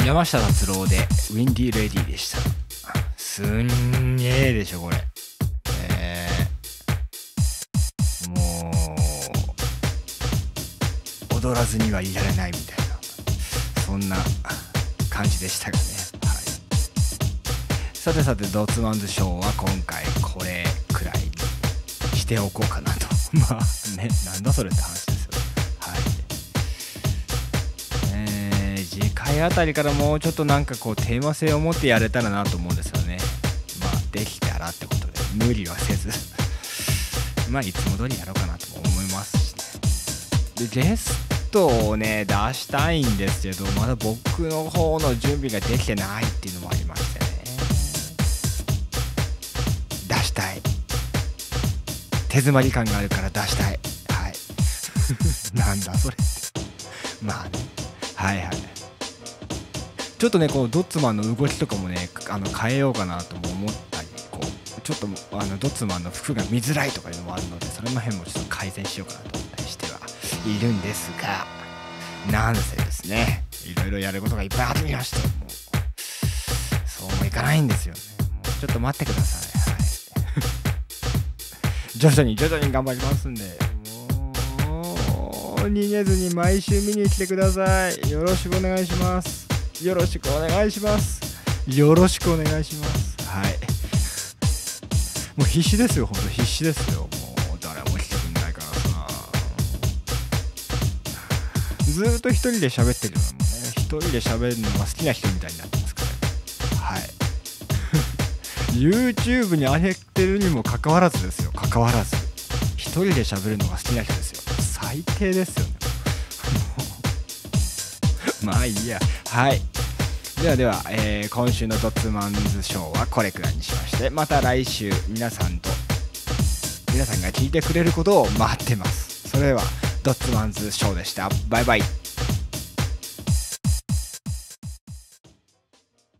山下達郎でウィンディーレディでした。すんげえでしょこれ。もう踊らずにはいられないみたいな、そんな感じでしたがね。はい、さてさて、ドッツマンズショーは今回これくらいにしておこうかなと。まあね、なんだそれって話ですよ。はい。次回あたりからもうちょっとなんかこうテーマ性を持ってやれたらなと思うんですよね。まあできたらってことで無理はせずまあいつも通りやろうかなとも思いますしね。でゲストをね出したいんですけど、まだ僕の方の準備ができてないっていうのもありましてね。出したい、手詰まり感があるから出したい。はいなんだそれまあね、はいはい。ちょっとねこうドッツマンの動きとかもね変えようかなとも思ったり、こうちょっとドッツマンの服が見づらいとかいうのもあるので、それの辺もちょっと改善しようかなと思ったりしてはいるんですが、なんせですね、いろいろやることがいっぱいありまして、もうそうもいかないんですよね。もうちょっと待ってください。はい徐々に頑張りますんで、もう逃げずに毎週見に来てください。よろしくお願いします。よろしくお願いします。よろしくお願いします。はい。もう必死ですよ、ほんと必死ですよ。もう誰も来てくんないからさ。ずーっと一人で喋ってるのもね、一人で喋るのが好きな人みたいになってますから。はい。YouTube に上げてるにもかかわらずですよ。かかわらず。一人で喋るのが好きな人ですよ。最低ですよね。まあいいや。はい。では、今週のドッツマンズショーはこれくらいにしまして、また来週皆さんが聞いてくれることを待ってます。それではドッツマンズショーでした。バイバイ。